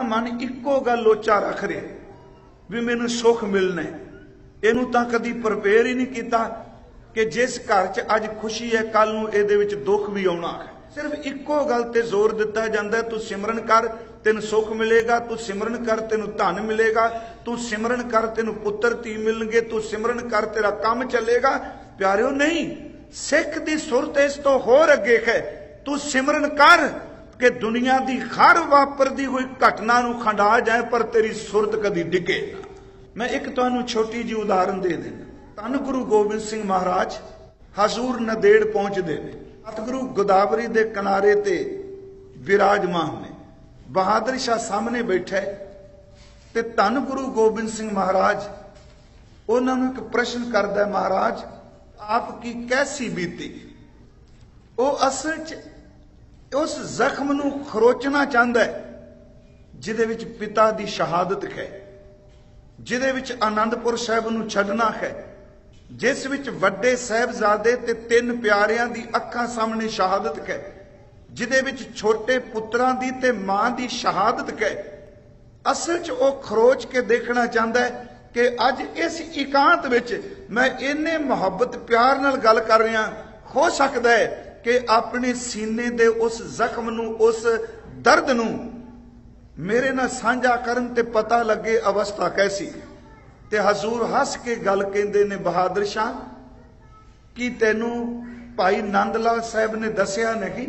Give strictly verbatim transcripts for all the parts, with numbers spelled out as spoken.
मन इक्को गल लोचा रख रहे भी मैनू सुख मिलना है। इनू तां कदी प्रिपेयर ही नहीं किया कि जिस घर च अज खुशी है कल नूं इहदे विच दुख भी आउणा है। सिर्फ इक्को गल ते जोर दिता जाता है, तू सिमरन कर तेन सुख मिलेगा, तू सिमरन कर तेन धन मिलेगा, तू सिमरन कर तेन पुत्र धी मिलणगे, तू सिमरन कर तेरा काम चलेगा। प्यारिओ नहीं, सिख दी सुरत इस तो होर अगे है। तू सिमरन कर कि दुनिया दी हर वापरदी हुई घटना नूं खंडा जाए पर तेरी सुरत कदी डिगे ना। मैं एक तुहानूं छोटी जी उदाहरण दे देना। धन गुरु गोबिंद सिंह महाराज हजूर नदेड़ पहुंचते हैं। सतगुरु गोदावरी दे किनारे ते विराजमान ने। बहादुर शाह सामने बैठा है ते धन गुरु गोबिंद सिंह महाराज उन्होंने एक प्रश्न करता है, महाराज आपकी कैसी बीती? वो असल च उस जख्म नूं खरोचना चाहता है जिदे विच पिता दी शहादत है, जिदे विच आनंदपुर साहिब नूं छड्डना है, जिस विच वड्डे साहिबजादे ते तीन प्यारियां दी अखां सामने शहादत है, जिदे विच छोटे पुत्रां दी ते मां दी शहादत है। असल च वो खरोच के देखना चाहता है कि अज इस इकांत विच मैं इन्ने मुहब्बत प्यार नाल गल कर रहा, हो सकता है कि अपने सीने दे उस जख्म नूं, उस दर्द नूं मेरे नाल साझा करन ते पता लगे अवस्था कैसी। ते हजूर हस के गल कहंदे ने, बहादुर शाह की तेनू भाई नंद लाल साहब ने दसिया नहीं?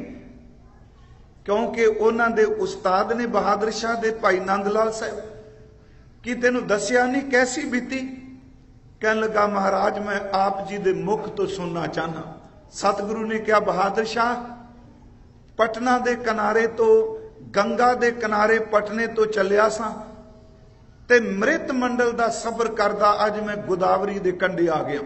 क्योंकि उन्हां दे उस्ताद ने बहादुर शाह दे भाई नंद लाल साहब। कि तेनू दसिया नहीं कैसी बीती? कहन लगा, महाराज मैं आप जी दे मुख तो सुनना चाहना। सतगुरु ने कहा, बहादुर शाह पटना दे किनारे तो गंगा दे किनारे पटने तो चलिया सा ते मृत मंडल दा सबर करदा अज मैं गोदावरी दे कंढे आ गया।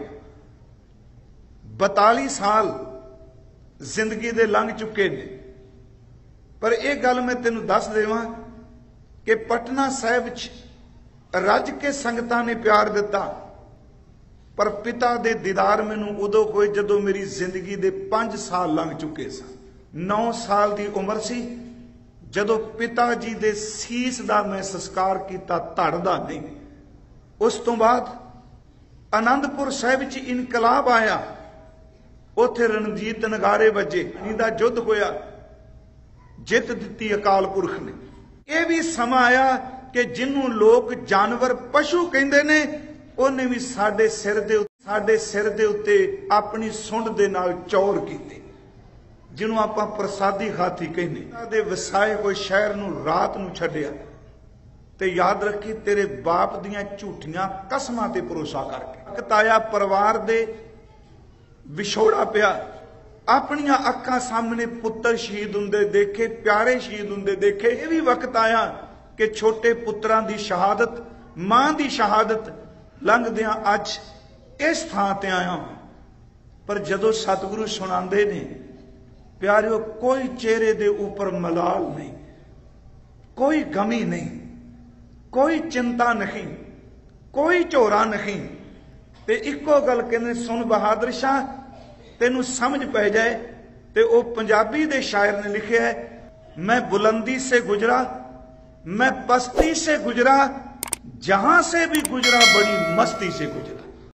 बताली साल जिंदगी दे लंघ चुके ने, पर एक गल मैं तेनू दस देवां कि पटना साहिब च रज के संगतां ने प्यार दिता, पर पिता दे दीदार मैनू उदों होए जदों मेरी जिंदगी दे पांच साल लंघ चुके सन। नौ साल दी उम्र सी जदों पिता जी दे सीस दा मैं संस्कार किया, धड़ दा नहीं। उस तो बाद आनंदपुर साहिब च इनकलाब आया, उथे रणजीत नगारे वजे, दा युद्ध होया, जित दिती अकाल पुरख ने। यह भी समा आया कि जिन्हों लोग जानवर पशु कहते ने, उन्हें भी साडे सिर दे साडे सिर दे उत्ते अपनी सुंड दे नाल चौर कीते, जिन्हों आपां प्रसादी खाती कहने। दे वसाए हुए शहर नूं रात नूं छड्डिया ते याद रखी तेरे बाप दियां झूठियां कसमां ते भरोसा करके। ताया परिवार दे विछोड़ा पिया, अपनियां अखां सामने पुत्र शहीद हुंदे देखे, प्यारे शहीद हुंदे देखे। यह भी वक्त आया कि छोटे पुत्रां दी शहादत, मां दी शहादत लंघदियां अज इस थां ते आया। पर जदों सतगुरु सुणांदे ने, प्यारिओ कोई चेहरे दे ऊपर मलाल नहीं, कोई गमी नहीं, कोई चिंता नहीं, कोई झोरा नहीं। ते इक्को गल कहने, सुन बहादुर शाह तेनू समझ पै जाए। ते ओ पंजाबी दे शायर ने लिखा है, मैं बुलंदी से गुजरा, मैं पस्ती से गुजरा, जहां से भी गुजरा बड़ी मस्ती से गुजरा।